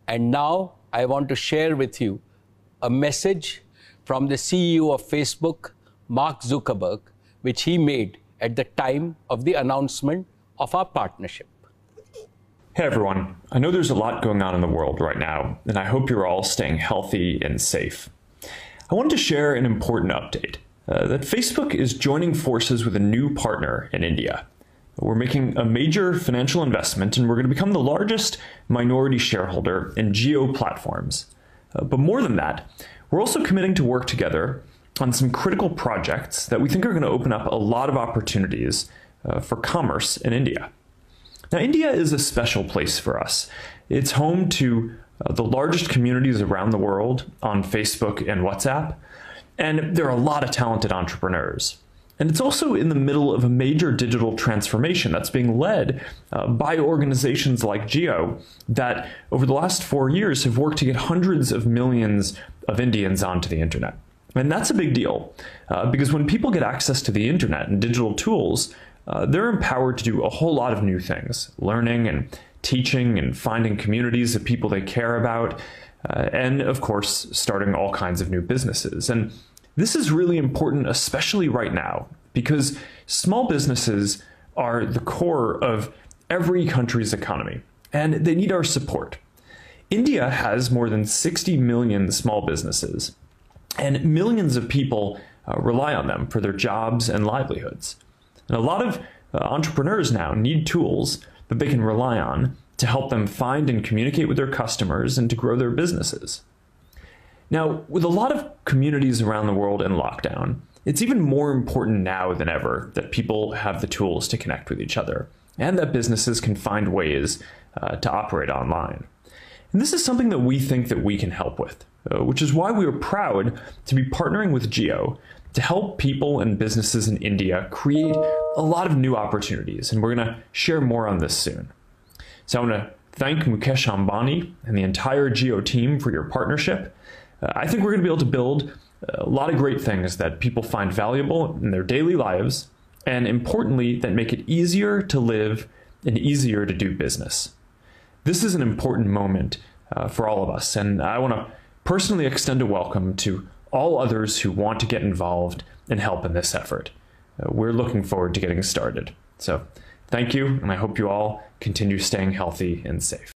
And now I want to share with you a message from the CEO of Facebook, Mark Zuckerberg, which he made at the time of the announcement of our partnership. Hey everyone, I know there's a lot going on in the world right now, and I hope you're all staying healthy and safe. I wanted to share an important update, that Facebook is joining forces with a new partner in India. We're making a major financial investment, and we're going to become the largest minority shareholder in Jio Platforms. But more than that, we're also committing to work together on some critical projects that we think are going to open up a lot of opportunities for commerce in India. Now, India is a special place for us. It's home to the largest communities around the world on Facebook and WhatsApp, and there are a lot of talented entrepreneurs. And it's also in the middle of a major digital transformation that's being led by organizations like Jio that over the last 4 years have worked to get hundreds of millions of Indians onto the internet. And that's a big deal because when people get access to the internet and digital tools, they're empowered to do a whole lot of new things, learning and teaching and finding communities of people they care about, and of course, starting all kinds of new businesses. And this is really important, especially right now, because small businesses are the core of every country's economy, and they need our support. India has more than 60 million small businesses, and millions of people rely on them for their jobs and livelihoods. And a lot of entrepreneurs now need tools that they can rely on to help them find and communicate with their customers and to grow their businesses. Now, with a lot of communities around the world in lockdown, it's even more important now than ever that people have the tools to connect with each other and that businesses can find ways to operate online. And this is something that we think that we can help with, which is why we are proud to be partnering with Jio to help people and businesses in India create a lot of new opportunities. And we're going to share more on this soon. So I want to thank Mukesh Ambani and the entire Jio team for your partnership. I think we're going to be able to build a lot of great things that people find valuable in their daily lives, and importantly, that make it easier to live and easier to do business. This is an important moment for all of us, and I want to personally extend a welcome to all others who want to get involved and help in this effort. We're looking forward to getting started. So thank you, and I hope you all continue staying healthy and safe.